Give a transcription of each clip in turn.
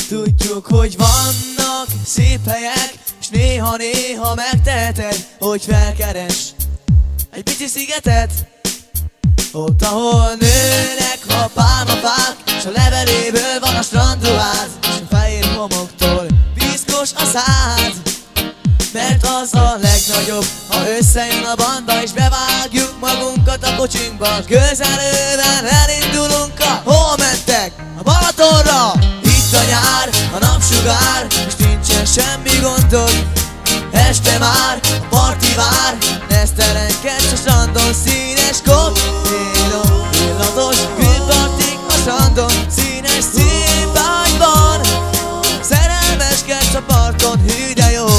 Tudjuk, hogy vannak szép helyek, és néha-néha megteheted, hogy felkeres egy pici szigetet, ott, ahol nőnek a pálmafák, s a leveléből van a strandruhád, és a fehér homoktól piszkos a szád. Mert az a legnagyobb, ha összejön a banda, és bevágjuk magunkat a kocsinkba. Közelőben elindulunk hol mentek? A Balatonra! Itt a nyár, a napsugár, és nincsen semmi gondod. Este már a parti vár, nesztelenkedsz a strandon, színes koktélok, illatos grillpartik a strandon, színes színvágyban, szerelmeskedsz a parton, hű de jó.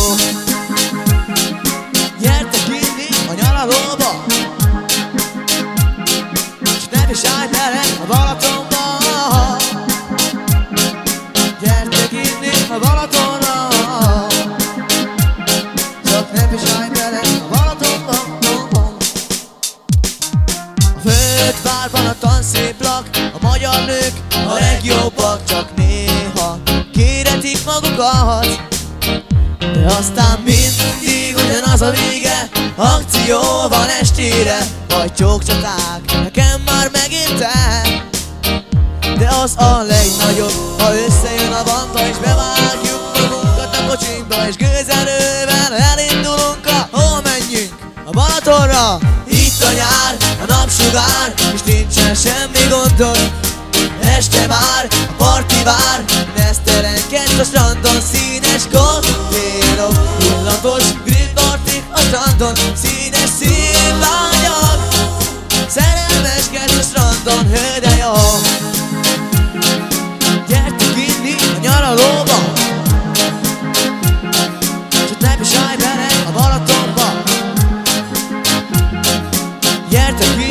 Gyertek inni a nyaralóba, s ne is állj bele a Balatonba. Gyertek inni a Balatonra, csak ne is állj bele a Balatonba. A Földvárban a tanszéplak, a magyar nők a legjobbak, csak néha kéretik magukat, de aztán mindig ugyanaz a vége, akció van estére, vagy csókcsaták, nekem már megint te. De az a legnagyobb, ha összejön a banda, és bevágjuk magunkat a kocsinkba, és gőzerővel elindulunk hol menjünk? A Balatonra! Itt a nyár, a napsugár, és nincsen semmi gondod. Este már a parti vár, nesztelenkedsz a strandon, színes koktélok, illatos grillpartik a strandon, színes színvágyak, szerelmeskedsz a strandon, hő de jó. Gyertek inni a nyaralóba, csak ne is állj bele a Balatonba. Gyertek inni